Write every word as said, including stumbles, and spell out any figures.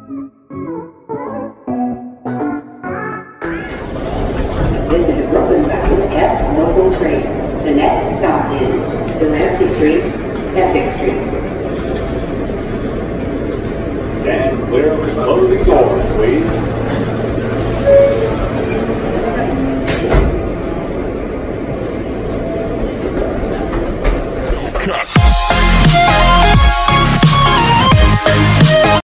This is Brooklyn Bound F local train. The next stop is Delancey Street, Essex Street. Stand clear of the closing doors, please.